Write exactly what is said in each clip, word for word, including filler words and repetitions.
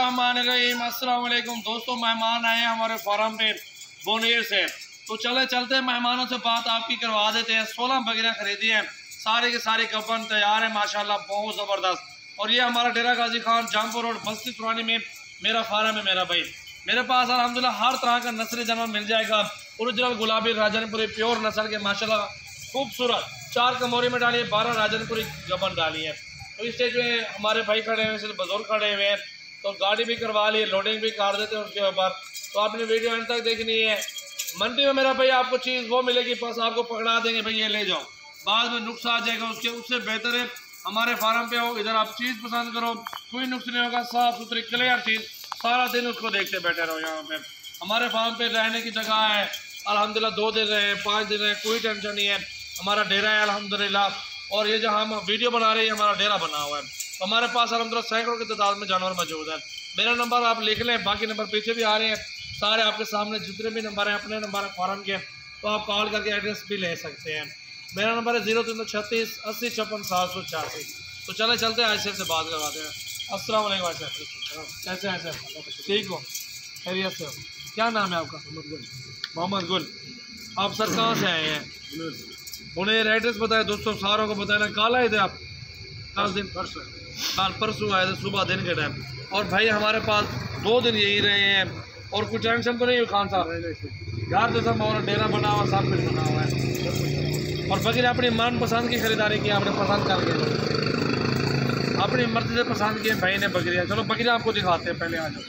बिस्मिल्लाहिर्रहमानिर्रहीम। अस्सलाम वालेकुम दोस्तों, मेहमान आए हैं हमारे फार्म पे बोनेर से, तो चले चलते हैं मेहमानों से बात आपकी करवा देते हैं। सोलह बकरियां खरीदी हैं, सारे के सारे कफन तैयार है माशाल्लाह, बहुत ज़बरदस्त। और ये हमारा डेरा गाजी खान जामपुर रोड बस्ती सुरानी में मेरा फार्म है। मेरा भाई मेरे पास अल्हम्दुलिल्लाह हर तरह का नस्ल जानवर मिल जाएगा। ओरिजिनल गुलाबी राजनपुरी प्योर नस्ल के माशाल्लाह खूबसूरत चार कमोरी में डाली है, बारह राजनपुरी गबन डाली है। तो इस स्टेज में हमारे भाई खड़े हुए, सिर्फ बुजुर्ग खड़े हुए हैं, तो गाड़ी भी करवा ली, लोडिंग भी कर देते हैं उसके ऊपर। तो आपने वीडियो अंत तक देखनी है। मंडी में मेरा भाई आपको चीज़ वो मिलेगी, बस आपको पकड़ा देंगे भाई ये ले जाओ, बाद में नुक्स आ जाएगा उसके, उससे बेहतर है हमारे फार्म पे आओ, इधर आप चीज़ पसंद करो, कोई नुक्स नहीं होगा, साफ़ सुथरी क्लियर चीज़, सारा दिन उसको देखते बैठे रहो। यहाँ पे हमारे फार्म पे रहने की जगह है अल्हम्दुलिल्लाह, दो दिन रहे पाँच दिन रहे कोई टेंशन नहीं है। हमारा डेरा है अल्हम्दुलिल्लाह, और ये जहाँ हम वीडियो बना रहे हैं हमारा डेरा बना हुआ है। तो हमारे पास अल्हम्दुलिल्लाह सैकड़ों की तादाद में जानवर मौजूद है। मेरा नंबर आप लिख लें, बाकी नंबर पीछे भी आ रहे हैं सारे आपके सामने, जितने भी नंबर हैं अपने नंबर फार्म के, तो आप कॉल करके एड्रेस भी ले सकते हैं। मेरा नंबर है जीरो तीन सौ छत्तीस अस्सी छप्पन सात सौ छियासी। तो चले चलते हैं आयशर से बात करवाते हैं। अस्सलाम वालेकुम आयशर, कैसे हैं सर? ठीक हो, खैरियत से हो? क्या नाम है आपका? मोहम्मद गुल। आप सर कहाँ से आए हैं? उन्हें एड्रेस बताया दोस्तों, सारों को बताया। कल आए थे आप? कल दिन परसों कल परसों आए थे सुबह दिन के टाइम। और भाई हमारे पास दो दिन यही रहे हैं, और कुछ टेंशन तो नहीं है खान साहब? यार जैसा माहौल डेरा बना हुआ, सब कुछ बना हुआ है। और बकरी अपनी मन पसंद की खरीदारी की, आपने पसंद करके अपनी मर्जी से पसंद किए भाई ने बकरियाँ। चलो बकरियाँ आपको दिखाते हैं, पहले आ जाओ।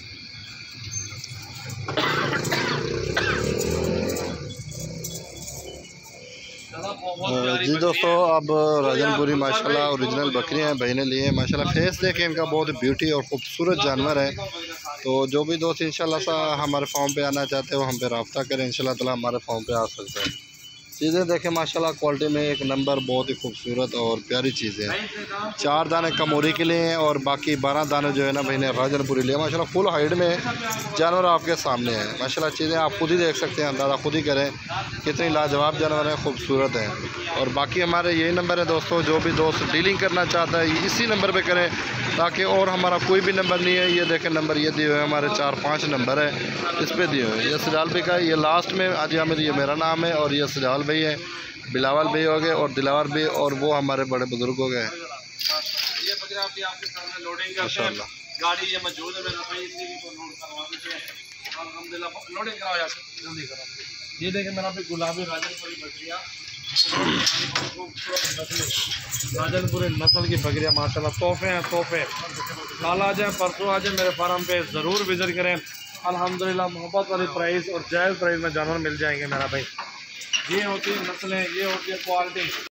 जी दोस्तों, अब राजनपुरी माशाल्लाह ओरिजिनल बकरियां हैं भाई ने लिए हैं माशाल्लाह। फेस देखें इनका, बहुत ब्यूटी और खूबसूरत जानवर है। तो जो भी दोस्त इंशाल्लाह सा हमारे फार्म पे आना चाहते हो, हम पे रब्ता करें, इंशाल्लाह ताला हमारे फार्म पे आ सकते हैं। चीज़ें देखें माशाल्लाह, क्वालिटी में एक नंबर, बहुत ही खूबसूरत और प्यारी चीज़ें हैं। चार दाने कमोरी के लिए हैं और बाकी बारह दाने जो है ना भाई ने राजनपुरी लिए माशाल्लाह। फुल हाइट में जानवर आपके सामने है माशाल्लाह। चीज़ें आप खुद ही देख सकते हैं, अंदाज़ा खुद ही करें कितनी लाजवाब जानवर हैं, खूबसूरत हैं। और बाकी हमारे यही नंबर है दोस्तों, जो भी दोस्त डीलिंग करना चाहता है इसी नंबर पर करें, ताकि और हमारा कोई भी नंबर नहीं है। ये देखें नंबर ये दिए हुए हैं हमारे, चार पाँच नंबर है इस पर दिए हुए हैं। ये सिराल भाई का, ये लास्ट में आज अहमद, ये मेरा नाम है, और ये सिराल भाई है, बिलावल भाई हो गए, और दिलावर भाई, और वो हमारे बड़े बुजुर्ग हो गए। ये बकरा आपके आपके सामने लोडिंग करते हैं, गाड़ी ये मौजूद है मेरा भाई, इसी को लोड करवा देते हैं अल्हम्दुलिल्लाह। लोडिंग कराओ यार, जल्दी करो। ये देखें मेरा भाई गुलाबी राजनपुरी बकरियाँ, राजनपुरी नस्ल की बकरियाँ माशाल्लाह, तोहफे हैं तोहफे। कल आ जाए, परसों आ जाए, मेरे फार्म पे ज़रूर विज़िट करें। अल्हम्दुलिल्लाह मोहब्बत वाली प्राइस और जायज़ प्राइस में जानवर मिल जाएंगे मेरा भाई। ये होती है नस्लें, ये होती है क्वालिटी।